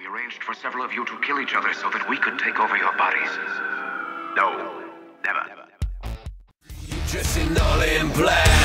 arranged for several of you to kill each other so that we could take over your bodies. No, never. Dressing all in black.